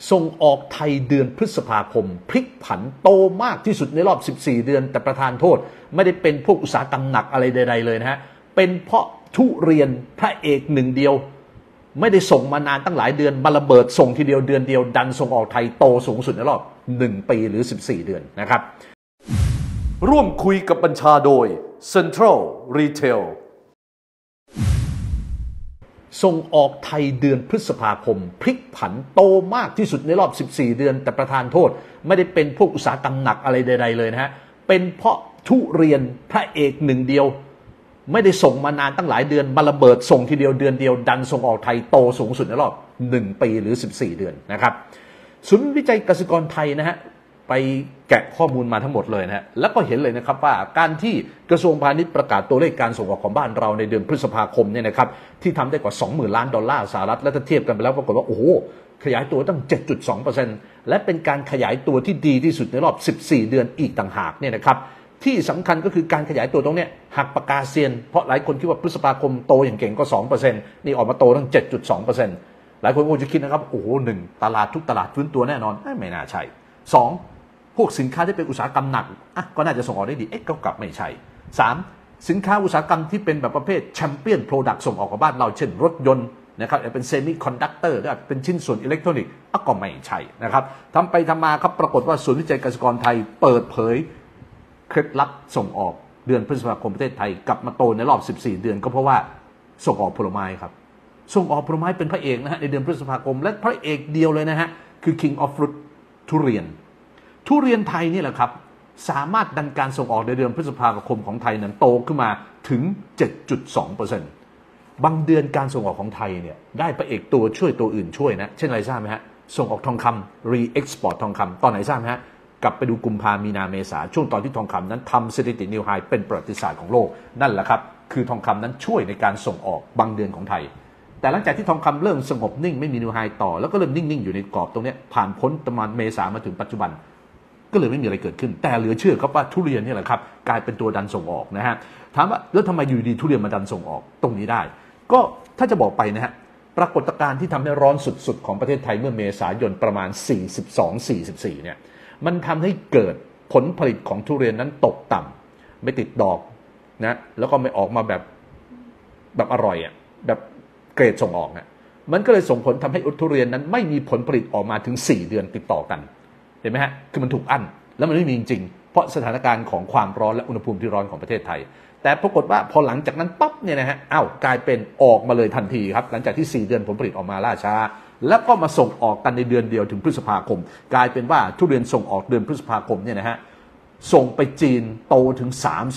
ส่งออกไทยเดือนพฤษภาคมพลิกผันโตมากที่สุดในรอบ14 เดือนแต่ประธานโทษไม่ได้เป็นพวกอุตสาหกรรมหนักอะไรใดๆเลยนะฮะเป็นเพราะทุเรียนพระเอกหนึ่งเดียวไม่ได้ส่งมานานตั้งหลายเดือนมาระเบิดส่งทีเดียวเดือนเดียวดันส่งออกไทยโตสูงสุดในรอบ1 ปีหรือ14 เดือนนะครับร่วมคุยกับบัญชาโดย Central Retailส่งออกไทยเดือนพฤษภาคมพลิกผันโตมากที่สุดในรอบ14 เดือนแต่ประธานโทษไม่ได้เป็นพวกอุตสาหกรรมหนักอะไรใดๆเลยนะฮะเป็นเพราะทุเรียนพระเอกหนึ่งเดียวไม่ได้ส่งมานานตั้งหลายเดือนมาระเบิดส่งทีเดียวเดือนเดียวดันส่งออกไทยโตสูงสุดในรอบ1 ปีหรือ14 เดือนนะครับศูนย์วิจัยเกษตรกรไทยนะฮะไปแกะข้อมูลมาทั้งหมดเลยนะฮะแล้วก็เห็นเลยนะครับว่าการที่กระทรวงพาณิชย์ประกาศตัวเลขการส่งออกของบ้านเราในเดือนพฤษภาคมเนี่ยนะครับที่ทำได้กว่า 20,000 ล้านดอลลาร์สหรัฐและถ้าเทียบกันไปแล้วปรากฏว่าโอ้โหขยายตัวตั้ง 7.2% และเป็นการขยายตัวที่ดีที่สุดในรอบ14 เดือนอีกต่างหากเนี่ยนะครับที่สำคัญก็คือการขยายตัวตรงนี้หักปากกาเซียนเพราะหลายคนคิดว่าพฤษภาคมโตอย่างเก่งก็ 2% นี่ออกมาโตตั้ง 7.2% หลายคนคงจะคิดนะครับโอ้โห1ตลาดทุกตลาดฟื้นตัวแน่นอนไม่น่าใช่2พวกสินค้าที่เป็นอุตสาหกรรมหนักก็น่าจะส่งออกได้ดีก็กลับไม่ใช่ 3. สินค้าอุตสาหกรรมที่เป็นแบบประเภทแชมเปี้ยนโปรดักต์ส่งออกกับบ้านเราเช่นรถยนต์นะครับเป็นเซมิคอนดักเตอร์หรือเป็นชิ้นส่วนอิเล็กทรอนิกส์ก็ไม่ใช่นะครับทำไปทำมาครับปรากฏว่าศูนย์วิจัยเกษตรกรไทยเปิดเผยเคล็ดลับส่งออกเดือนพฤษภาคมประเทศไทยกลับมาโตในรอบ14 เดือนก็เพราะว่าส่งออกผลไม้ครับส่งออกผลไม้เป็นพระเอกนะฮะในเดือนพฤษภาคมและพระเอกเดียวเลยนะฮะคือ King of Fruit ทุเรียนไทยนี่แหละครับสามารถดันการส่งออกในเดือนพฤษภาคมของไทยนั้นโตขึ้นมาถึง 7.2% บางเดือนการส่งออกของไทยเนี่ยได้พระเอกตัวช่วยตัวอื่นช่วยนะเช่นอะไรทราบไหมฮะส่งออกทองคำ re-export ทองคำตอนไหนทราบไหมฮะกลับไปดูกุมภามีนาเมษาช่วงตอนที่ทองคำนั้นทำสถิตินิวไฮเป็นประวัติศาสตร์ของโลกนั่นแหละครับคือทองคำนั้นช่วยในการส่งออกบางเดือนของไทยแต่หลังจากที่ทองคำเริ่มสงบนิ่งไม่มีนิวไฮต่อแล้วก็เริ่มนิ่งๆอยู่ในกรอบตรงนี้ผ่านพ้นประมาณเมษามาถึงปัจจุบันก็เลยไม่มีอะไรเกิดขึ้นแต่เหลือเชื่อครับว่าทุเรียนนี่แหละครับกลายเป็นตัวดันส่งออกนะฮะถามว่าแล้วทำไมอยู่ดีทุเรียนมาดันส่งออกตรงนี้ได้ก็ถ้าจะบอกไปนะฮะปรากฏการณ์ที่ทำให้ร้อนสุดๆของประเทศไทยเมื่อเมษายนประมาณ42-44เนี่ยมันทำให้เกิดผลผลิตของทุเรียนนั้นตกต่ำไม่ติดดอกนะแล้วก็ไม่ออกมาแบบอร่อยแบบเกรดส่งออกนะมันก็เลยส่งผลทำให้ทุเรียนนั้นไม่มีผลผลิตออกมาถึง4 เดือนติดต่อกันเห็นไหมฮะคือมันถูกอั้นแล้วมันไม่มีจริงๆเพราะสถานการณ์ของความร้อนและอุณหภูมิที่ร้อนของประเทศไทยแต่ปรากฏว่าพอหลังจากนั้นปั๊บเนี่ยนะฮะกลายเป็นออกมาเลยทันทีครับหลังจากที่4 เดือนผลผลิตออกมาล่าช้าแล้วก็มาส่งออกกันในเดือนเดียวถึงพฤษภาคมกลายเป็นว่าทุเรียนส่งออกเดือนพฤษภาคมเนี่ยนะฮะส่งไปจีนโตถึง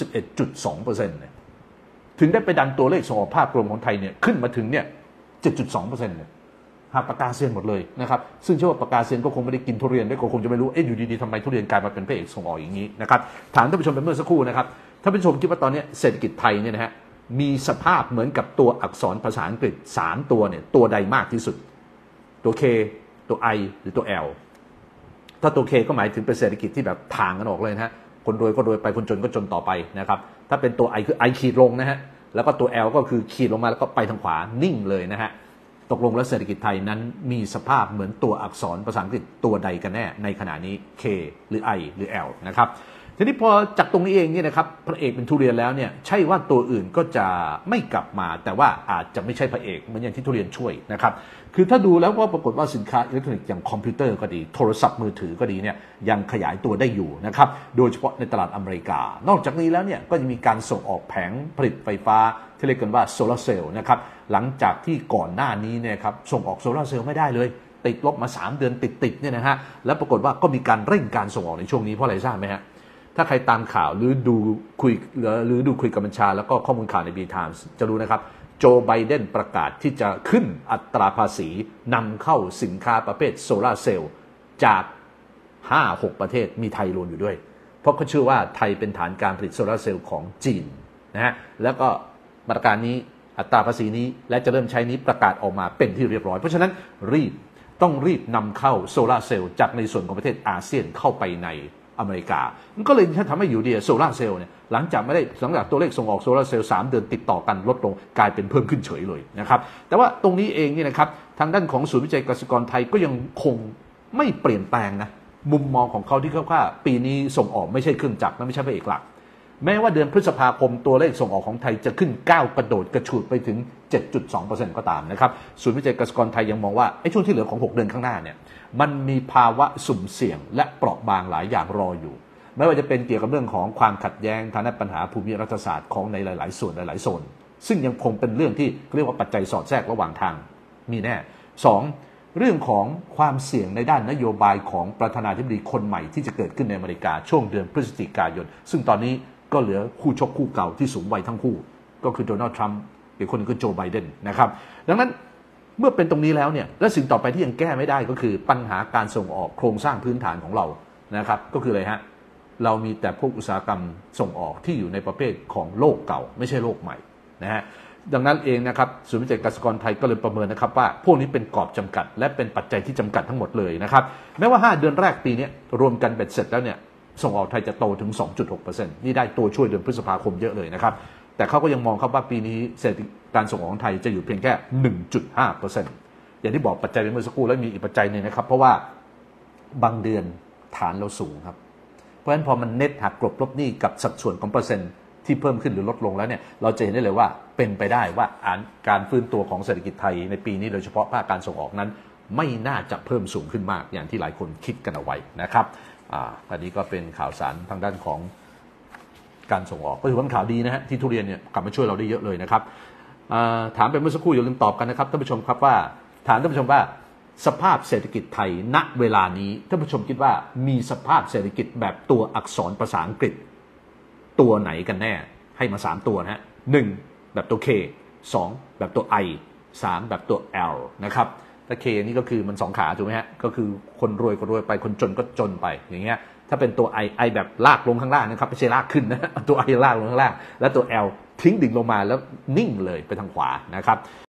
31.2% เนี่ยถึงได้ไปดันตัวเลขส่งออกภาพรวมของไทยเนี่ยขึ้นมาถึงเนี่ย 7.2% เนี่ยหักปากกาเซียนหมดเลยนะครับซึ่งเชื่อว่าปากกาเซียนก็คงไม่ได้กินทุเรียนด้วยก็คงจะไม่รู้อยู่ดีๆทำไมทุเรียนกลายมาเป็นพระเอกส่งออกอย่างนี้นะครับถามท่านผู้ชมไปเมื่อสักครู่นะครับท่านผู้ชมคิดว่าตอนนี้เศรษฐกิจไทยเนี่ยนะฮะมีสภาพเหมือนกับตัวอักษรภาษาอังกฤษ3 ตัวเนี่ยตัวใดมากที่สุดตัว K ตัว I หรือตัว L ถ้าตัว K ก็หมายถึงเป็นเศรษฐกิจที่แบบทางกันออกเลยนะฮะคนรวยก็รวยไปคนจนก็จนต่อไปนะครับถ้าเป็นตัว I คือ I ขีดลงนะฮะแล้วก็ตัว L ก็คือขีดลงมาแล้วก็ไปทางขวานิ่งเลยนะฮะตกลงแล้วเศรษฐกิจไทยนั้นมีสภาพเหมือนตัวอักษรภาษาอังกฤษตัวใดกันแน่ในขณะนี้ K หรือ I หรือ L นะครับทีนี้พอจากตรงนี้เองเนี่ยนะครับพระเอกเป็นทุเรียนแล้วเนี่ยใช่ว่าตัวอื่นก็จะไม่กลับมาแต่ว่าอาจจะไม่ใช่พระเอกเหมือนอย่างที่ทุเรียนช่วยนะครับคือถ้าดูแล้วก็ปรากฏว่าสินค้าอิเล็กทรอนิกส์อย่างคอมพิวเตอร์ก็ดีโทรศัพท์มือถือก็ดีเนี่ยยังขยายตัวได้อยู่นะครับโดยเฉพาะในตลาดอเมริกานอกจากนี้แล้วเนี่ยก็จะมีการส่งออกแผงผลิตไฟฟ้าที่เรียกกันว่าโซลาร์เซลล์นะครับหลังจากที่ก่อนหน้านี้เนี่ยครับส่งออกโซลาร์เซลล์ไม่ได้เลยติดลบมา3 เดือนติดเนี่ยนะฮะแล้วปรากฏว่าก็มีการเร่งการส่งออกในช่วงนี้เพราะอะไรทราบไหมฮะถ้าใครตามข่าวหรือดูคุยกับบัญชาแล้วก็ข้อมูลข่าวใน B-Times จะรู้นะครับโจไบเดนประกาศที่จะขึ้นอัตราภาษีนำเข้าสินค้าประเภทโซลาร์เซลล์จาก 5-6 ประเทศมีไทยรวมอยู่ด้วยเพราะเขาเชื่อว่าไทยเป็นฐานการผลิตโซลาร์เซลล์ของจีนนะฮะแล้วก็มาตรการนี้อัตราภาษีนี้และจะเริ่มใช้นี้ประกาศออกมาเป็นที่เรียบร้อยเพราะฉะนั้นต้องรีบนำเข้าโซลาร์เซลล์จากในส่วนของประเทศอาเซียนเข้าไปในอเมริกามันก็เลยทำให้อยู่ดีโซลาร์เซลล์เนี่ยหลังจากตัวเลขส่งออกโซลาร์เซลล์3 เดือนติดต่อกันลดลงกลายเป็นเพิ่มขึ้นเฉยเลยนะครับแต่ว่าตรงนี้เองเนี่ยนะครับทางด้านของศูนย์วิจัยเกษตรกรไทยก็ยังคงไม่เปลี่ยนแปลงนะมุมมองของเขาที่เขาว่าปีนี้ส่งออกไม่ใช่เครื่องจักรและไม่ใช่พระเอกหลักแม้ว่าเดือนพฤษภาคมตัวเลขส่งออกของไทยจะขึ้นก้าวกระโดดกระฉูดไปถึง 7.2% ก็ตามนะครับศูนย์วิจัยเกษตรกรไทยยังมองว่าไอ้ช่วงที่เหลือของ6เดือนข้างหน้าเนี่ยมันมีภาวะสุ่มเสี่ยงและเปราะบางหลายอย่างรออยู่ไม่ว่าจะเป็นเกี่ยวกับเรื่องของความขัดแย้งทางด้านปัญหาภูมิรัฐศาสตร์ของในหลายๆส่วนหลายๆโซนซึ่งยังคงเป็นเรื่องที่เรียกว่าปัจจัยสอดแทรกระหว่างทางมีแน่2เรื่องของความเสี่ยงในด้านนโยบายของประธานาธิบดีคนใหม่ที่จะเกิดขึ้นในอเมริกาช่วงเดือนพฤศจิกายนซึ่งตอนนี้ก็เหลือคู่ชกคู่เก่าที่สูงวัยทั้งคู่ก็คือโดนัลด์ทรัมป์อีกคนนึงคือโจไบเดนนะครับดังนั้นเมื่อเป็นตรงนี้แล้วเนี่ยและสิ่งต่อไปที่ยังแก้ไม่ได้ก็คือปัญหาการส่งออกโครงสร้างพื้นฐานของเรานะครับก็คืออะไรฮะเรามีแต่พวกอุตสาหกรรมส่งออกที่อยู่ในประเภทของโลกเก่าไม่ใช่โลกใหม่นะฮะดังนั้นเองนะครับศูนย์วิจัยเกษตรกรไทยก็เลยประเมินนะครับว่าพวกนี้เป็นกรอบจำกัดและเป็นปัจจัยที่จำกัดทั้งหมดเลยนะครับแม้ว่า5เดือนแรกปีนี้รวมกันเบ็ดเสร็จแล้วเนี่ยส่งออกไทยจะโตถึง 2.6% นี่ได้ตัวช่วยเดือนพฤษภาคมเยอะเลยนะครับแต่เขาก็ยังมองครับว่าปีนี้เศรษฐกิจการส่งออกของไทยจะอยู่เพียงแค่ 1.5% อย่างที่บอกปัจจัยเป็นเมื่อสักครู่แล้วมีอีกปัจจัยหนึ่งนะครับเพราะว่าบางเดือนฐานเราสูงครับเพราะฉะนั้นพอมันเน็ตหักกลบลบหนี้กับสัดส่วนของเปอร์เซ็นต์ที่เพิ่มขึ้นหรือลดลงแล้วเนี่ยเราจะเห็นได้เลยว่าเป็นไปได้ว่าการฟื้นตัวของเศรษฐกิจไทยในปีนี้โดยเฉพาะภาคการส่งออกนั้นไม่น่าจะเพิ่มสูงขึ้นมากอย่างที่หลายคนคิดกันเอาไว้นะครับอันนี้ก็เป็นข่าวสารทางด้านของการส่งออกก็ถือว่าเป็นข่าวดีนะฮะที่ทุเรียนเนี่ยกลับมาช่วยเราได้เยอะเลยนะครับถามไปเมื่อสักครู่อย่าลืมตอบกันนะครับท่านผู้ชมครับว่าถามท่านผู้ชมว่าสภาพเศรษฐกิจไทยณเวลานี้ท่านผู้ชมคิดว่ามีสภาพเศรษฐกิจแบบตัวอักษรภาษาอังกฤษตัวไหนกันแน่ให้มา3ตัวนะฮะ1แบบตัว K 2แบบตัว I 3แบบตัว L นะครับถ้า K นี่ก็คือมัน2ขาถูกไหมฮะก็คือคนรวยก็รวยไปคนจนก็จนไปอย่างเงี้ยถ้าเป็นตัว I แบบลากลงข้างล่างนะครับไม่ใช่ลากขึ้นนะตัว I ลากลงข้างล่างและตัว L ทิ้งดิ่งลงมาแล้วนิ่งเลยไปทางขวานะครับ